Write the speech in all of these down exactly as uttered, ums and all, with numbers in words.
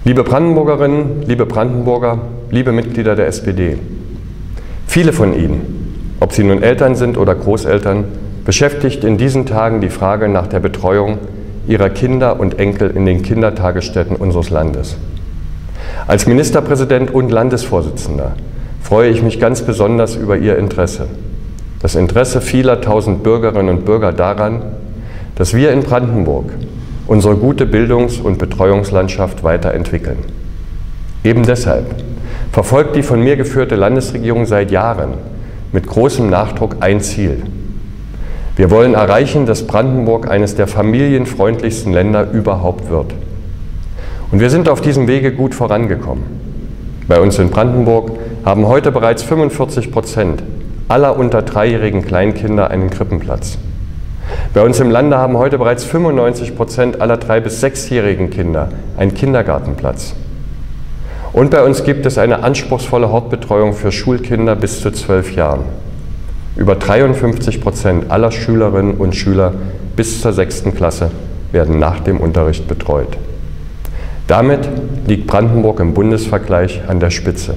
Liebe Brandenburgerinnen, liebe Brandenburger, liebe Mitglieder der S P D, viele von Ihnen, ob Sie nun Eltern sind oder Großeltern, beschäftigt in diesen Tagen die Frage nach der Betreuung ihrer Kinder und Enkel in den Kindertagesstätten unseres Landes. Als Ministerpräsident und Landesvorsitzender freue ich mich ganz besonders über Ihr Interesse. Das Interesse vieler tausend Bürgerinnen und Bürger daran, dass wir in Brandenburg unsere gute Bildungs- und Betreuungslandschaft weiterentwickeln. Eben deshalb verfolgt die von mir geführte Landesregierung seit Jahren mit großem Nachdruck ein Ziel. Wir wollen erreichen, dass Brandenburg eines der familienfreundlichsten Länder überhaupt wird. Und wir sind auf diesem Wege gut vorangekommen. Bei uns in Brandenburg haben heute bereits fünfundvierzig Prozent aller unter dreijährigen Kleinkinder einen Krippenplatz. Bei uns im Lande haben heute bereits fünfundneunzig Prozent aller drei- bis sechsjährigen Kinder einen Kindergartenplatz. Und bei uns gibt es eine anspruchsvolle Hortbetreuung für Schulkinder bis zu zwölf Jahren. Über dreiundfünfzig Prozent aller Schülerinnen und Schüler bis zur sechsten Klasse werden nach dem Unterricht betreut. Damit liegt Brandenburg im Bundesvergleich an der Spitze.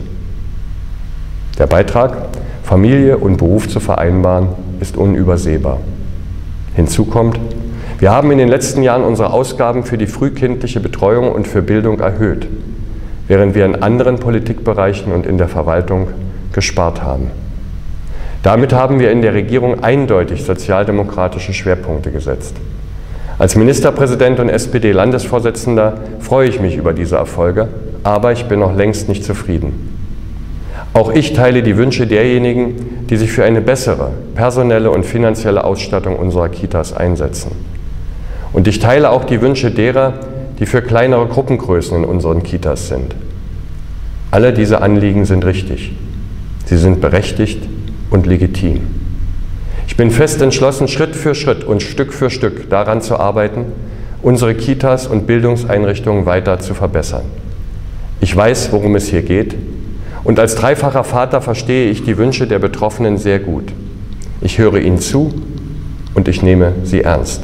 Der Beitrag, Familie und Beruf zu vereinbaren, ist unübersehbar. Hinzu kommt, wir haben in den letzten Jahren unsere Ausgaben für die frühkindliche Betreuung und für Bildung erhöht, während wir in anderen Politikbereichen und in der Verwaltung gespart haben. Damit haben wir in der Regierung eindeutig sozialdemokratische Schwerpunkte gesetzt. Als Ministerpräsident und S P D-Landesvorsitzender freue ich mich über diese Erfolge, aber ich bin noch längst nicht zufrieden. Auch ich teile die Wünsche derjenigen, die sich für eine bessere personelle und finanzielle Ausstattung unserer Kitas einsetzen. Und ich teile auch die Wünsche derer, die für kleinere Gruppengrößen in unseren Kitas sind. Alle diese Anliegen sind richtig. Sie sind berechtigt und legitim. Ich bin fest entschlossen, Schritt für Schritt und Stück für Stück daran zu arbeiten, unsere Kitas und Bildungseinrichtungen weiter zu verbessern. Ich weiß, worum es hier geht, und als dreifacher Vater verstehe ich die Wünsche der Betroffenen sehr gut. Ich höre ihnen zu und ich nehme sie ernst.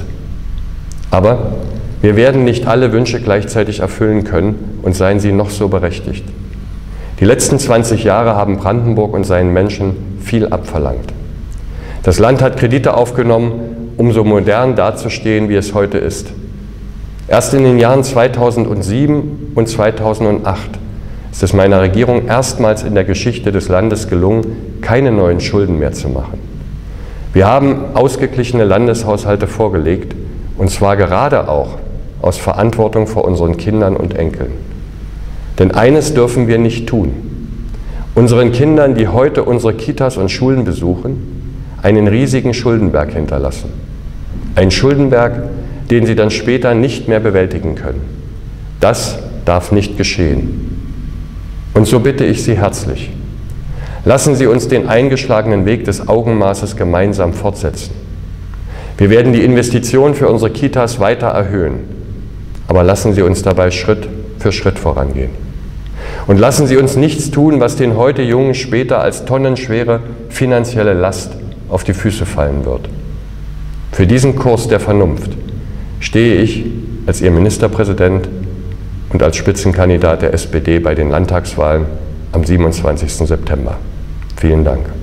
Aber wir werden nicht alle Wünsche gleichzeitig erfüllen können, und seien sie noch so berechtigt. Die letzten zwanzig Jahre haben Brandenburg und seinen Menschen viel abverlangt. Das Land hat Kredite aufgenommen, um so modern dazustehen, wie es heute ist. Erst in den Jahren zweitausendsieben und zweitausendacht ist es meiner Regierung erstmals in der Geschichte des Landes gelungen, keine neuen Schulden mehr zu machen. Wir haben ausgeglichene Landeshaushalte vorgelegt, und zwar gerade auch aus Verantwortung vor unseren Kindern und Enkeln. Denn eines dürfen wir nicht tun: unseren Kindern, die heute unsere Kitas und Schulen besuchen, einen riesigen Schuldenberg hinterlassen. Ein Schuldenberg, den sie dann später nicht mehr bewältigen können. Das darf nicht geschehen. Und so bitte ich Sie herzlich: Lassen Sie uns den eingeschlagenen Weg des Augenmaßes gemeinsam fortsetzen. Wir werden die Investitionen für unsere Kitas weiter erhöhen, aber lassen Sie uns dabei Schritt für Schritt vorangehen. Und lassen Sie uns nichts tun, was den heute Jungen später als tonnenschwere finanzielle Last auf die Füße fallen wird. Für diesen Kurs der Vernunft stehe ich als Ihr Ministerpräsident und als Spitzenkandidat der S P D bei den Landtagswahlen am siebenundzwanzigsten September. Vielen Dank.